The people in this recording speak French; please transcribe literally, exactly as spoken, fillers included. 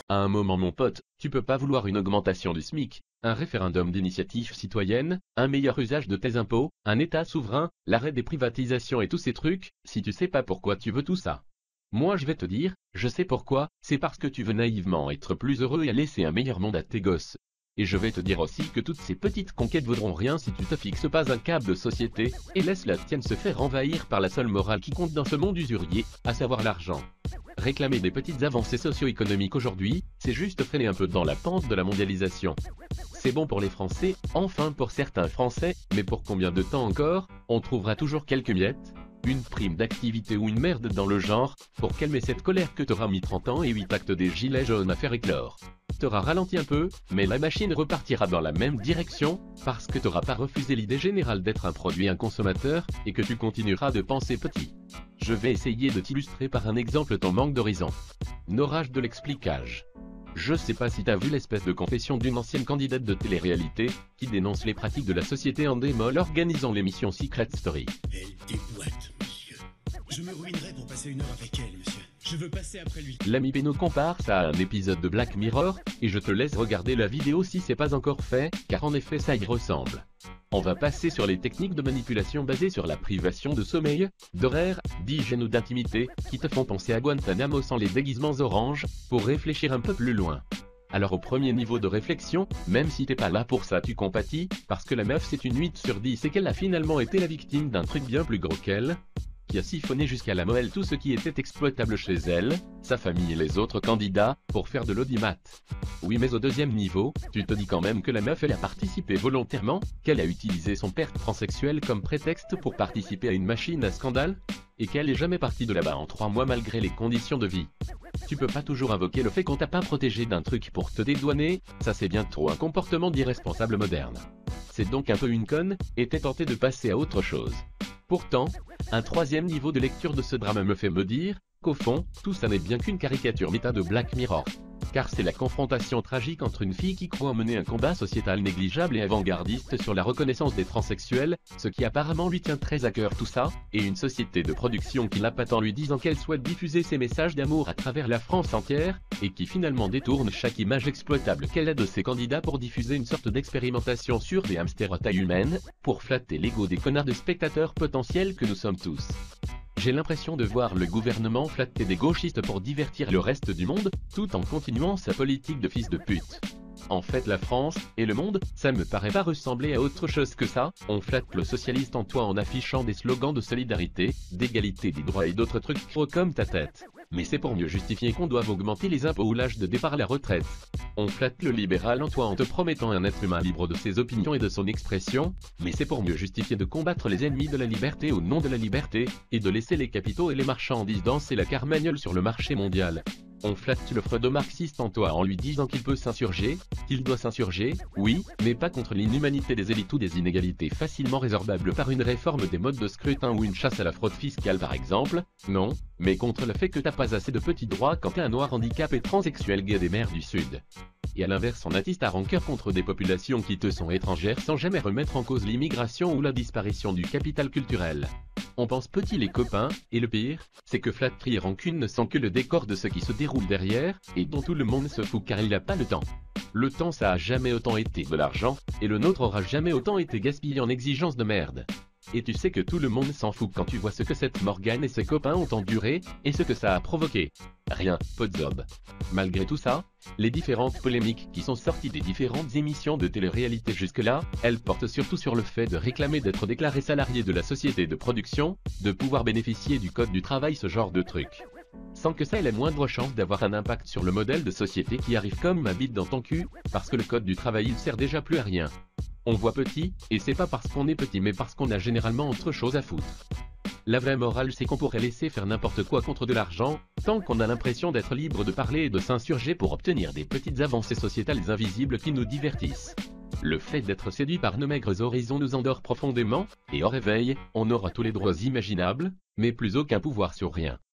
À un moment mon pote, tu peux pas vouloir une augmentation du SMIC, un référendum d'initiative citoyenne, un meilleur usage de tes impôts, un État souverain, l'arrêt des privatisations et tous ces trucs, si tu sais pas pourquoi tu veux tout ça. Moi je vais te dire, je sais pourquoi, c'est parce que tu veux naïvement être plus heureux et laisser un meilleur monde à tes gosses. Et je vais te dire aussi que toutes ces petites conquêtes vaudront rien si tu te fixes pas un cap de société, et laisse la tienne se faire envahir par la seule morale qui compte dans ce monde usurier, à savoir l'argent. Réclamer des petites avancées socio-économiques aujourd'hui, c'est juste freiner un peu dans la pente de la mondialisation. C'est bon pour les Français, enfin pour certains Français, mais pour combien de temps encore, on trouvera toujours quelques miettes, une prime d'activité ou une merde dans le genre, pour calmer cette colère que t'auras mis trente ans et huit actes des gilets jaunes à faire éclore. T'auras ralenti un peu, mais la machine repartira dans la même direction, parce que t'auras pas refusé l'idée générale d'être un produit, un consommateur, et que tu continueras de penser petit. Je vais essayer de t'illustrer par un exemple ton manque d'horizon. Norage de l'explicage. Je sais pas si t'as vu l'espèce de confession d'une ancienne candidate de télé-réalité, qui dénonce les pratiques de la société en démol organisant l'émission Secret Story. Elle déboîte, monsieur. Je me ruinerais pour passer une heure avec elle, monsieur. Je veux passer après lui. L'ami Beno compare ça à un épisode de Black Mirror, et je te laisse regarder la vidéo si c'est pas encore fait, car en effet ça y ressemble. On va passer sur les techniques de manipulation basées sur la privation de sommeil, d'horaire, d'hygiène ou d'intimité, qui te font penser à Guantanamo sans les déguisements orange, pour réfléchir un peu plus loin. Alors au premier niveau de réflexion, même si t'es pas là pour ça tu compatis, parce que la meuf c'est une huit sur dix et qu'elle a finalement été la victime d'un truc bien plus gros qu'elle, qui a siphonné jusqu'à la moelle tout ce qui était exploitable chez elle, sa famille et les autres candidats, pour faire de l'audimat. Oui mais au deuxième niveau, tu te dis quand même que la meuf elle a participé volontairement, qu'elle a utilisé son père transsexuel comme prétexte pour participer à une machine à scandale, et qu'elle est jamais partie de là-bas en trois mois malgré les conditions de vie. Tu peux pas toujours invoquer le fait qu'on t'a pas protégé d'un truc pour te dédouaner, ça c'est bien trop un comportement d'irresponsable moderne. C'est donc un peu une conne, et t'es tenté de passer à autre chose. Pourtant, un troisième niveau de lecture de ce drame me fait me dire, qu'au fond, tout ça n'est bien qu'une caricature méta de Black Mirror. Car c'est la confrontation tragique entre une fille qui croit mener un combat sociétal négligeable et avant-gardiste sur la reconnaissance des transsexuels, ce qui apparemment lui tient très à cœur tout ça, et une société de production qui l'appâte en lui disant qu'elle souhaite diffuser ses messages d'amour à travers la France entière, et qui finalement détourne chaque image exploitable qu'elle a de ses candidats pour diffuser une sorte d'expérimentation sur des hamsters à taille humaine, pour flatter l'ego des connards de spectateurs potentiels que nous sommes tous. J'ai l'impression de voir le gouvernement flatter des gauchistes pour divertir le reste du monde, tout en continuant sa politique de fils de pute. En fait la France, et le monde, ça me paraît pas ressembler à autre chose que ça, on flatte le socialiste en toi en affichant des slogans de solidarité, d'égalité des droits et d'autres trucs gros comme ta tête. Mais c'est pour mieux justifier qu'on doive augmenter les impôts ou l'âge de départ à la retraite. On flatte le libéral en toi en te promettant un être humain libre de ses opinions et de son expression, mais c'est pour mieux justifier de combattre les ennemis de la liberté au nom de la liberté, et de laisser les capitaux et les marchandises danser la carmagnole sur le marché mondial. On flatte le freudo-marxiste en toi en lui disant qu'il peut s'insurger, qu'il doit s'insurger, oui, mais pas contre l'inhumanité des élites ou des inégalités facilement résorbables par une réforme des modes de scrutin ou une chasse à la fraude fiscale par exemple, non, mais contre le fait que t'as pas assez de petits droits quand t'es un noir handicapé transsexuel gay des mers du Sud. Et à l'inverse on attiste à rancœur contre des populations qui te sont étrangères sans jamais remettre en cause l'immigration ou la disparition du capital culturel. On pense petit les copains, et le pire, c'est que flatterie et rancune ne sont que le décor de ce qui se déroule derrière, et dont tout le monde se fout car il n'a pas le temps. Le temps ça a jamais autant été de l'argent, et le nôtre aura jamais autant été gaspillé en exigences de merde. Et tu sais que tout le monde s'en fout quand tu vois ce que cette Morgane et ses copains ont enduré, et ce que ça a provoqué. Rien, peu de zob. Malgré tout ça, les différentes polémiques qui sont sorties des différentes émissions de télé-réalité jusque-là, elles portent surtout sur le fait de réclamer d'être déclaré salarié de la société de production, de pouvoir bénéficier du code du travail, ce genre de truc. Sans que ça ait la moindre chance d'avoir un impact sur le modèle de société qui arrive comme ma bite dans ton cul, parce que le code du travail il sert déjà plus à rien. On voit petit, et c'est pas parce qu'on est petit mais parce qu'on a généralement autre chose à foutre. La vraie morale c'est qu'on pourrait laisser faire n'importe quoi contre de l'argent, tant qu'on a l'impression d'être libre de parler et de s'insurger pour obtenir des petites avancées sociétales invisibles qui nous divertissent. Le fait d'être séduit par nos maigres horizons nous endort profondément, et au réveil, on aura tous les droits imaginables, mais plus aucun pouvoir sur rien.